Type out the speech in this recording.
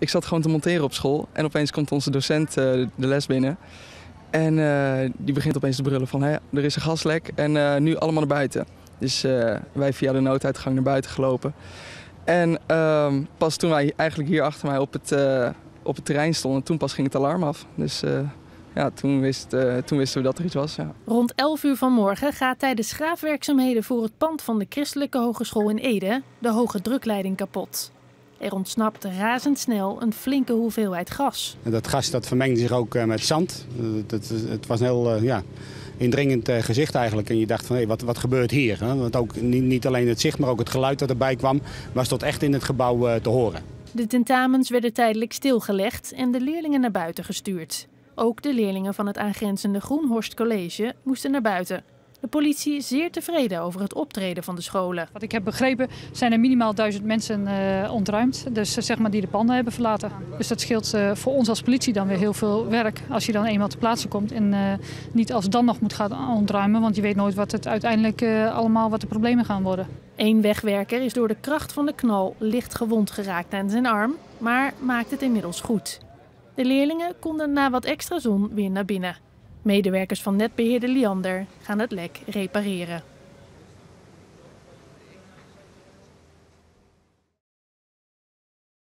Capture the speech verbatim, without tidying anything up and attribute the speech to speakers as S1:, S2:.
S1: ik zat gewoon te monteren op school en opeens komt onze docent uh, de les binnen. En uh, die begint opeens te brullen van, hé, er is een gaslek en uh, nu allemaal naar buiten. Dus uh, wij via de nooduitgang naar buiten gelopen. En uh, pas toen wij eigenlijk hier achter mij op het, uh, op het terrein stonden, toen pas ging het alarm af. Dus uh, ja, toen, wist, uh, toen wisten we dat er iets was. Ja.
S2: Rond elf uur vanmorgen gaat tijdens graafwerkzaamheden voor het pand van de Christelijke Hogeschool in Ede de hoge drukleiding kapot. Er ontsnapt razendsnel een flinke hoeveelheid gas.
S3: En dat gas dat vermengde zich ook uh, met zand. Uh, dat, het was een heel uh, ja, indringend uh, gezicht eigenlijk. En je dacht van hé, wat, wat gebeurt hier? Hè? Want ook niet, niet alleen het zicht, maar ook het geluid dat erbij kwam, was tot echt in het gebouw uh, te horen.
S2: De tentamens werden tijdelijk stilgelegd en de leerlingen naar buiten gestuurd. Ook de leerlingen van het aangrenzende Groenhorst College moesten naar buiten. De politie is zeer tevreden over het optreden van de scholen.
S4: Wat ik heb begrepen zijn er minimaal duizend mensen uh, ontruimd, dus uh, zeg maar die de panden hebben verlaten. Dus dat scheelt uh, voor ons als politie dan weer heel veel werk als je dan eenmaal te plaatsen komt en uh, niet als dan nog moet gaan ontruimen, want je weet nooit wat het uiteindelijk uh, allemaal wat de problemen gaan worden.
S2: Eén wegwerker is door de kracht van de knal licht gewond geraakt aan zijn arm, maar maakt het inmiddels goed. De leerlingen konden na wat extra zon weer naar binnen. Medewerkers van netbeheerder Liander gaan het lek repareren.